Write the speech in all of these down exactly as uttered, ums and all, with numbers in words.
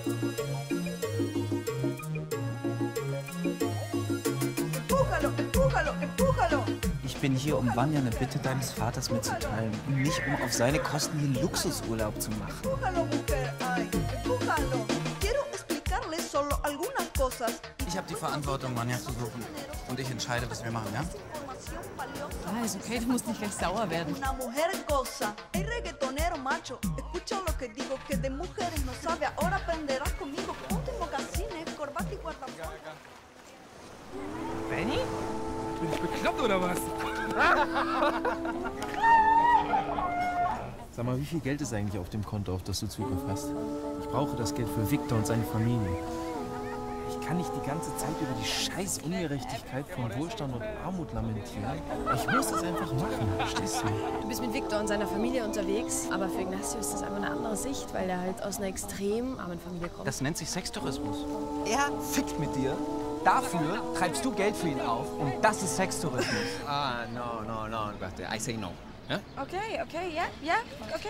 Empújalo, empújalo, empújalo. Ich bin hier, um Vanya eine Bitte deines Vaters mitzuteilen und nicht, um auf seine Kosten hier Luxusurlaub zu machen. Empújalo, mujer. Ay, empújalo. Quiero explicarle solo algunas cosas. Ich habe die Verantwortung, Vanya zu suchen. Und ich entscheide, was wir machen, ja? Ah, ist okay, du musst nicht gleich sauer werden. Una mujer goza. Hey, reggaetonero macho, escucha lo que digo, que de mujeres no sabe. Ahora aprenderás conmigo. Ponte mocasines, corbata y guardaespaldas. Benny? Bin ich bekloppt oder was? Sag mal, wie viel Geld ist eigentlich auf dem Konto, auf das du Zugriff hast? Ich brauche das Geld für Victor und seine Familie. Ich kann nicht die ganze Zeit über die scheiß Ungerechtigkeit von Wohlstand und Armut lamentieren. Ich muss das einfach machen, verstehst du? Du bist mit Victor und seiner Familie unterwegs, aber für Ignacio ist das einfach eine andere Sicht, weil er halt aus einer extrem armen Familie kommt. Das nennt sich Sextourismus. Er fickt mit dir. Dafür treibst du Geld für ihn auf. Und das ist Sextourismus. Ah, no, no, no, warte, I say no. Ja? Okay, okay, ja, ja, okay.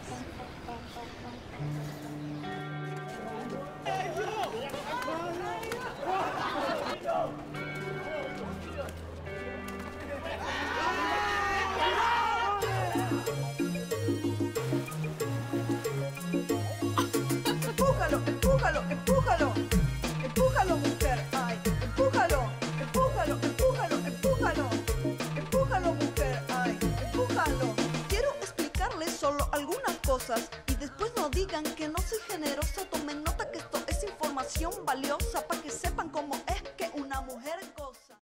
Empújalo, empújalo, empújalo. Empújalo, mujer. Ay, empújalo, empújalo, empújalo, empújalo. Empújalo, mujer. Ay, empújalo. Quiero explicarles solo algunas cosas y después no digan que no soy generosa. Tomen nota que esto es información valiosa para